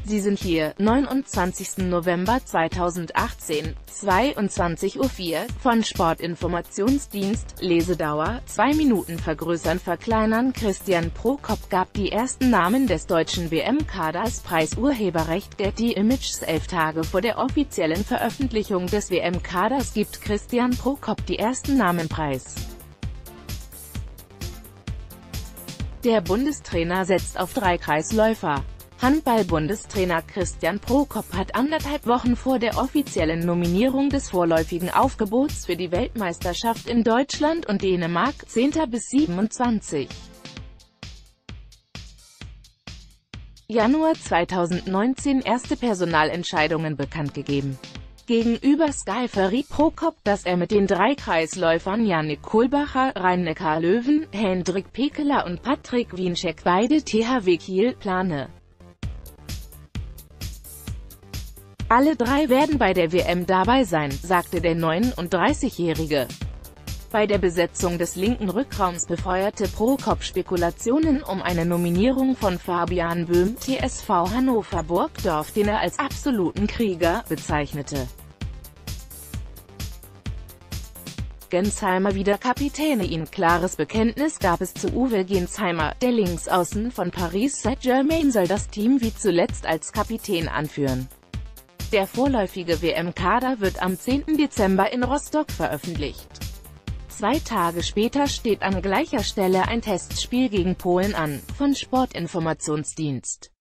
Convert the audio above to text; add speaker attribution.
Speaker 1: Sie sind hier, 29. November 2018, 22:04 Uhr, von Sportinformationsdienst, Lesedauer, 2 Minuten vergrößern verkleinern. Christian Prokop gab die ersten Namen des deutschen WM-Kaders preis. Urheberrecht Getty Images. 11 Tage vor der offiziellen Veröffentlichung des WM-Kaders gibt Christian Prokop die ersten Namen preis. Der Bundestrainer setzt auf 3 Kreisläufer. Handball-Bundestrainer Christian Prokop hat 1,5 Wochen vor der offiziellen Nominierung des vorläufigen Aufgebots für die Weltmeisterschaft in Deutschland und Dänemark, 10. bis 27. Januar 2019 erste Personalentscheidungen bekannt gegeben. Gegenüber Sky verriet Prokop, dass er mit den 3 Kreisläufern Yannick Kohlbacher, Rhein-Neckar Löwen, Hendrik Pekeler und Patrick Wiencheck beide THW Kiel plane. Alle 3 werden bei der WM dabei sein, sagte der 39-Jährige. Bei der Besetzung des linken Rückraums befeuerte Prokop Spekulationen um eine Nominierung von Fabian Böhm, TSV Hannover Burgdorf, den er als absoluten Krieger bezeichnete. Gensheimer wieder Kapitänin. Klares Bekenntnis gab es zu Uwe Gensheimer. Der Linksaußen von Paris Saint-Germain soll das Team wie zuletzt als Kapitän anführen. Der vorläufige WM-Kader wird am 10. Dezember in Rostock veröffentlicht. 2 Tage später steht an gleicher Stelle ein Testspiel gegen Polen an, von Sportinformationsdienst.